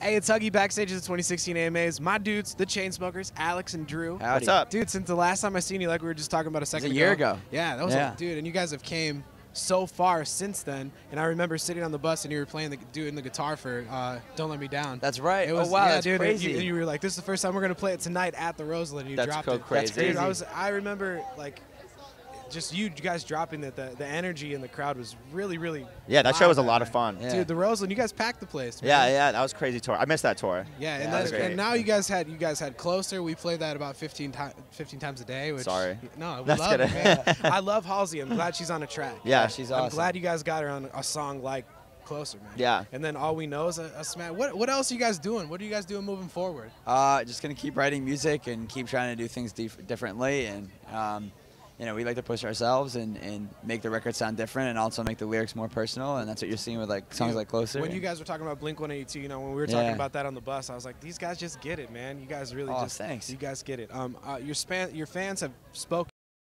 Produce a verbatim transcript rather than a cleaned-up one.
Hey, it's Huggie backstage at the twenty sixteen A M As. My dudes, the Chainsmokers, Alex and Drew. Howdy. What's up? Dude, since the last time I seen you, like we were just talking about a second a ago. year ago. Yeah, that was Yeah. a, dude, and you guys have came so far since then. And I remember sitting on the bus and you were playing the doing the guitar for uh, "Don't Let Me Down." That's right. It was, oh wow, yeah, that's dude, crazy. And you, and you were like, "This is the first time we're gonna play it tonight at the Roseland." And you That's dropped so it. crazy. That's crazy. Dude, I was. I remember like. Just you guys dropping it, the, the energy in the crowd was really, really Yeah, that show was a loud lot that of fun. Yeah. Dude, the Roseland, you guys packed the place, man. Yeah, yeah, that was a crazy tour. I missed that tour. Yeah, and, Yeah, then, that's and great. now you guys had you guys had Closer. We played that about fifteen, ti fifteen times a day. Which, Sorry. No, we That's love good. it, man. I love Halsey. I'm glad she's on a track. Yeah, she's I'm awesome. glad you guys got her on a song like Closer, man. Yeah. And then All We Know is a, a smash. What, what else are you guys doing? What are you guys doing moving forward? Uh, just gonna keep writing music and keep trying to do things dif differently, and um, you know, we like to push ourselves and, and make the record sound different, and also make the lyrics more personal, and that's what you're seeing with like songs Dude, like Closer. When you and- guys were talking about Blink one eighty-two, you know, when we were talking Yeah. about that on the bus, I was like, these guys just get it, man. You guys really Oh, just, thanks. you guys get it. Um, uh, your span, your fans have spoken.